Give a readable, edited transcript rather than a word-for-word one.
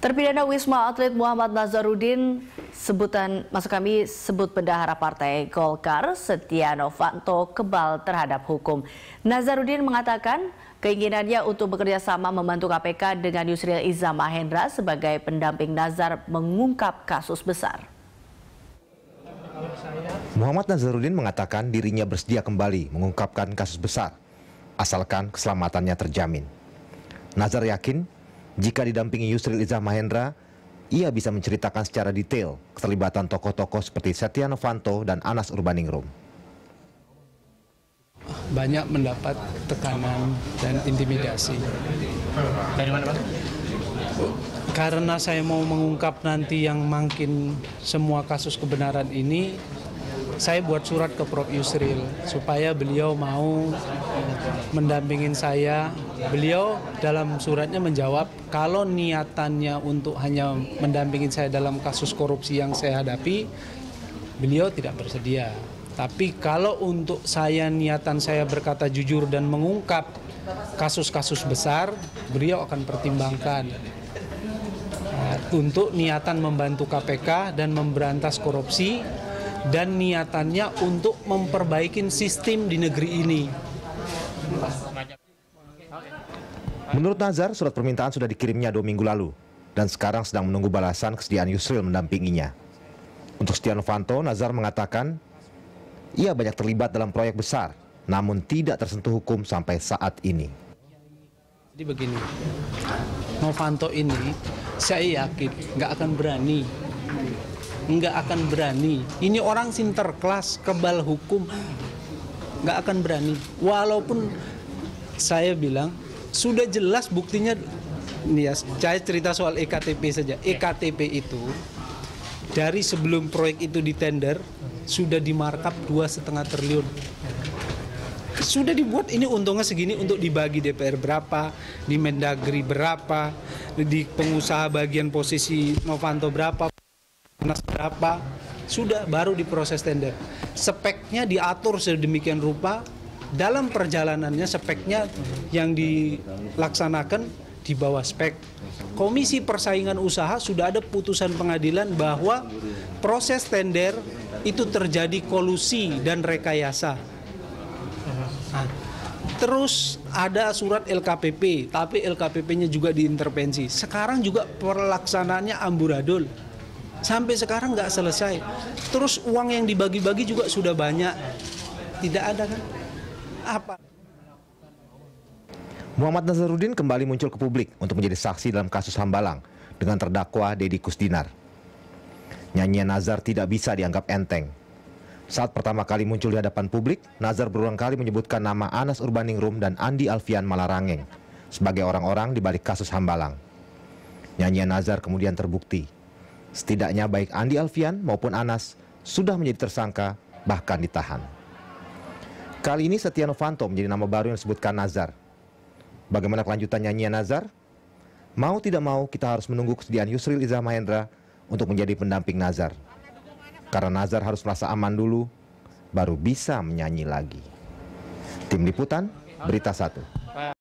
Terpidana Wisma Atlet Muhammad Nazarudin, sebut bendahara Partai Golkar, Setia Novanto kebal terhadap hukum. Nazarudin mengatakan keinginannya untuk bekerja sama membantu KPK dengan Yusril Iza Mahendra sebagai pendamping Nazar mengungkap kasus besar. Muhammad Nazarudin mengatakan dirinya bersedia kembali mengungkapkan kasus besar, asalkan keselamatannya terjamin. Nazar yakin jika didampingi Yusril Iza Mahendra, ia bisa menceritakan secara detail keterlibatan tokoh-tokoh seperti Setia Novanto dan Anas Urbaningrum. Banyak mendapat tekanan dan intimidasi. Dari mana, Pak? Karena saya mau mengungkap nanti yang makin semua kasus kebenaran ini, saya buat surat ke Prof. Yusril supaya beliau mau mendampingin saya. Beliau dalam suratnya menjawab kalau niatannya untuk hanya mendampingin saya dalam kasus korupsi yang saya hadapi, beliau tidak bersedia. Tapi kalau untuk niatan saya berkata jujur dan mengungkap kasus-kasus besar, beliau akan pertimbangkan. Untuk niatan membantu KPK dan memberantas korupsi, dan niatannya untuk memperbaiki sistem di negeri ini. Menurut Nazar, surat permintaan sudah dikirimnya 2 minggu lalu dan sekarang sedang menunggu balasan kesediaan Yusril mendampinginya. Untuk Setia Novanto, Nazar mengatakan ia banyak terlibat dalam proyek besar, namun tidak tersentuh hukum sampai saat ini. Jadi begini, Novanto ini saya yakin nggak akan berani. Ini orang sinterklas, kebal hukum, nggak akan berani. Walaupun saya bilang sudah jelas buktinya. Nih ya, saya cerita soal EKTP saja. EKTP itu dari sebelum proyek itu ditender sudah dimarkup 2,5 triliun. Sudah dibuat ini untungnya segini untuk dibagi DPR berapa, di Mendagri berapa, di pengusaha bagian posisi Novanto berapa, berapa, sudah baru diproses tender. Speknya diatur sedemikian rupa, dalam perjalanannya speknya yang dilaksanakan di bawah spek. Komisi Persaingan Usaha sudah ada putusan pengadilan bahwa proses tender itu terjadi kolusi dan rekayasa. Nah, terus ada surat LKPP, tapi LKPP-nya juga diintervensi. Sekarang juga pelaksanaannya amburadul. Sampai sekarang nggak selesai. Terus uang yang dibagi-bagi juga sudah banyak. Tidak ada kan? Apa? Muhammad Nazarudin kembali muncul ke publik untuk menjadi saksi dalam kasus Hambalang dengan terdakwa Deddy Kusdinar. Nyanyian Nazar tidak bisa dianggap enteng. Saat pertama kali muncul di hadapan publik, Nazar berulang kali menyebutkan nama Anas Urbaningrum dan Andi Alfian Malarangeng sebagai orang-orang di balik kasus Hambalang. Nyanyian Nazar kemudian terbukti. Setidaknya baik Andi Alfian maupun Anas sudah menjadi tersangka, bahkan ditahan. Kali ini Setia Novanto menjadi nama baru yang disebutkan Nazar. Bagaimana kelanjutan nyanyian Nazar? Mau tidak mau kita harus menunggu kesediaan Yusril Iza Mahendra untuk menjadi pendamping Nazar. Karena Nazar harus merasa aman dulu, baru bisa menyanyi lagi. Tim Liputan, Berita 1.